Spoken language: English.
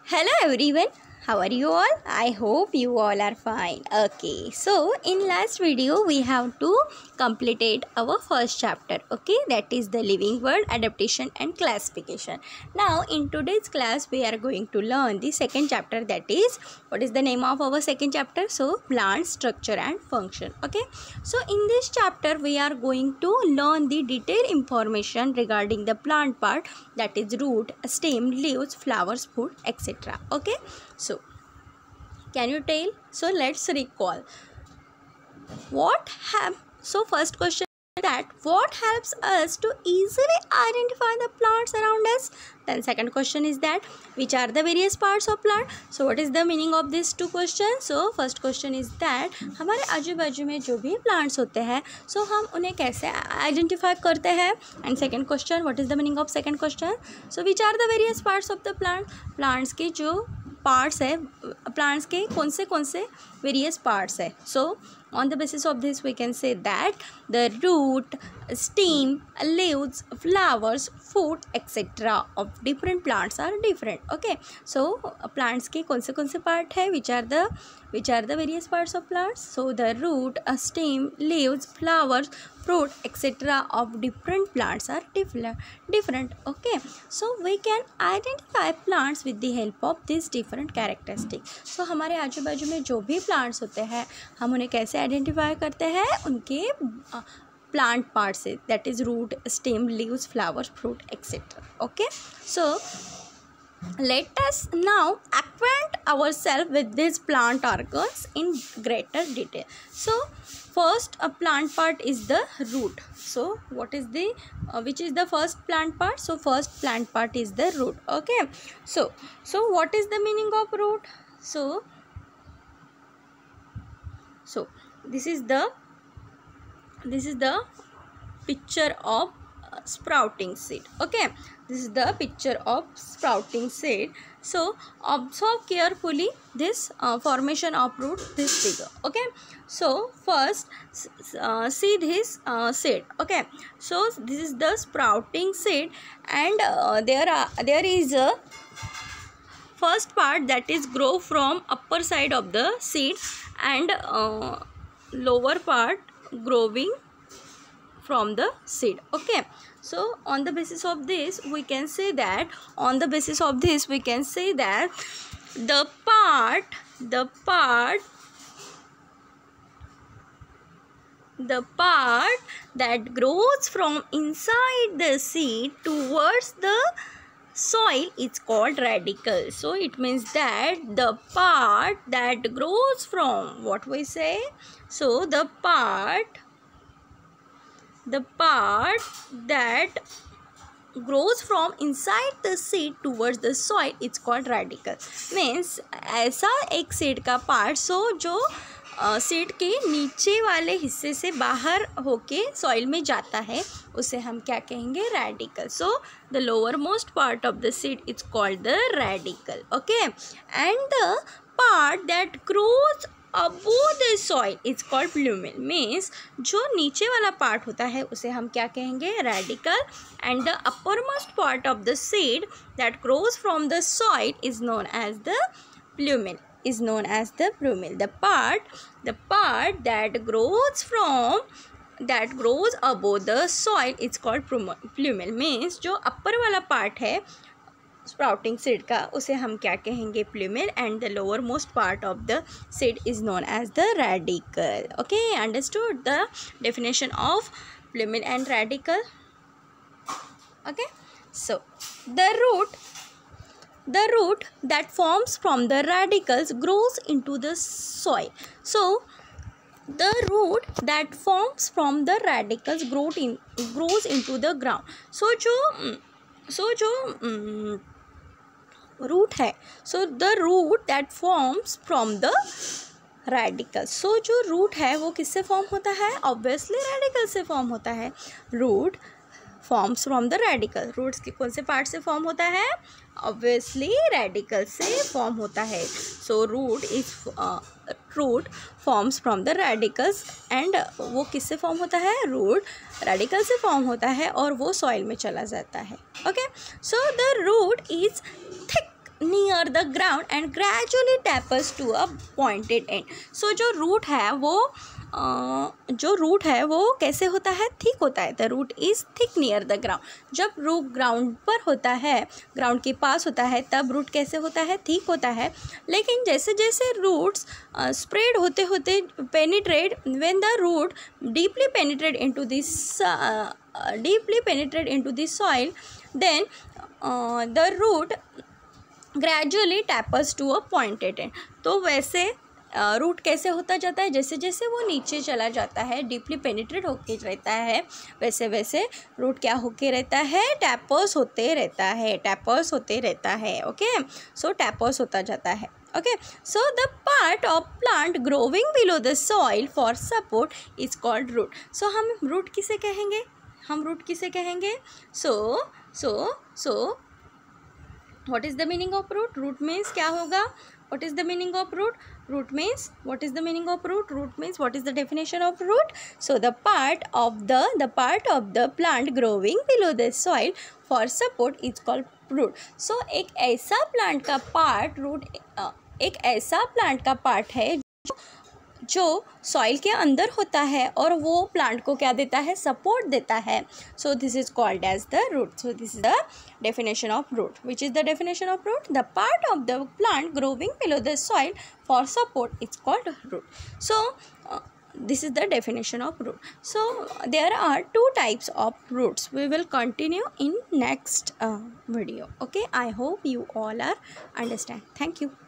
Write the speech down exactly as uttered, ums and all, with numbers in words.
Hello everyone, how are you all? I hope you all are fine. Okay, so in last video we have to completed our first chapter. Okay, that is the living world, adaptation and classification. Now in today's class we are going to learn the second chapter, that is, what is the name of our second chapter? So plant structure and function. Okay, so in this chapter we are going to learn the detailed information regarding the plant part, that is root, stem, leaves, flowers, fruit, etc. Okay, so can you tell? So let's recall what have so first question is that what helps us to easily identify the plants around us. Then second question is that which are the various parts of plant. So what is the meaning of these two questions? So first question is that हमारे आजू बाजू में जो भी plants होते हैं so हम उन्हें कैसे identify करते हैं. And second question, what is the meaning of second question? So which are the various parts of the plant? Plants के जो पार्ट्स है, प्लांट्स के कौन से कौन से वेरियस पार्ट्स है. सो on the basis of this we can say that the root, stem, leaves, flowers, fruit, etc. of different plants are different. Okay, so plants के कौन से कौन से part है, which are the which are the various parts of plants. So the root, stem, leaves, flowers, fruit, etc. of different plants are different different Okay, so we can identify plants with the help of these different characteristics. So हमारे आजू बाजू में जो भी plants होते हैं हम उन्हें कैसे आइडेंटिफाई करते हैं, उनके प्लांट पार्ट से, that is root, stem, leaves, flowers, fruit, etcetera. Okay, so let us now acquaint ourselves with these plant organs in greater detail. So first a plant part is the root. So what is the uh, which is the first plant part? So first plant part is the root. Okay, so so what is the meaning of root? So so this is the this is the picture of uh, sprouting seed. Okay, this is the picture of sprouting seed. So observe carefully this uh, formation of root, this figure. Okay, so first uh, see this uh, seed. Okay, so this is the sprouting seed, and uh, there are there is a first part that is grow from upper side of the seed, and uh, lower part growing from the seed. Okay, so on the basis of this we can say that on the basis of this we can say that the part the part the part that grows from inside the seed towards the soil is called radicle. So it means that the part that grows from, what we say, so the part the part that grows from inside the seed towards the soil it's called radicle. Means ऐसा एक seed का part so जो seed uh, के नीचे वाले हिस्से से बाहर होके सॉइल में जाता है उसे हम क्या कहेंगे, radicle. So the lowermost part of the seed it's called the radicle. Okay, and the part that grows above the soil it's called plumule. Means जो नीचे वाला पार्ट होता है उसे हम क्या कहेंगे, radicle. And the uppermost part of the seed that grows from the soil is known as the plumule is known as the plumule. The part the part that grows from that grows above the soil it's called plumule. Means जो upper वाला part है sprouting seed का उसे हम क्या कहेंगे, plumule. And the lower most part of the seed is known as the radicle. Okay, understood the definition of plumule and radicle? Okay, so the root The root that forms from the radicles grows into the soil. So the root that forms from the radicals grows in grows into the ground. So जो so जो um, root है, so the root that forms from the radicals. So जो root है वो किससे form होता है, obviously radical से form होता है. Root forms from the radicle. Roots के कौन से पार्ट से फॉर्म होता है, ऑब्वियसली रेडिकल से फॉर्म होता है. So root is root forms from the radicles, and वो किससे फॉर्म होता है, रूट रेडिकल से फॉर्म होता है और वो सॉइल में चला जाता है. Okay, so the root is thick near the ground and gradually tapers to a pointed end. So जो root है वो Uh, जो रूट है वो कैसे होता है, थिक होता है. The root is thick near the ground. जब रूट ग्राउंड पर होता है, ग्राउंड के पास होता है, तब रूट कैसे होता है, थिक होता है. लेकिन जैसे जैसे रूट्स स्प्रेड uh, होते होते penetrate, when the root deeply penetrate into this deeply penetrate into this soil, then the root gradually tapers to a pointed end. तो वैसे रूट uh, कैसे होता जाता है, जैसे जैसे वो नीचे चला जाता है, डीपली पेनिट्रेट होके रहता है, वैसे वैसे रूट क्या होके रहता है, टैपर्स होते रहता है, टैपर्स होते रहता है. ओके, सो टैपर्स होता जाता है. Okay, so the part of plant growing below the soil for support is called root. So हम रूट किसे कहेंगे, हम रूट किसे कहेंगे. So so so what is the meaning of root. Root means क्या होगा, what is the meaning of root. Root means what is the meaning of root. Root means what is the definition of root. So the part of the the part of the plant growing below the soil for support is called root. So एक ऐसा plant का part root, एक ऐसा plant का part है जो जो soil के अंदर होता है और वो प्लांट को क्या देता है, सपोर्ट देता है. So this is called as the root. So this is the definition of root. Which is the definition of root. The part of the plant growing below the soil for support is called root. So this is the definition of root. So there are two types of roots. We will continue in next uh, video. Okay, I hope you all are understand. Thank you.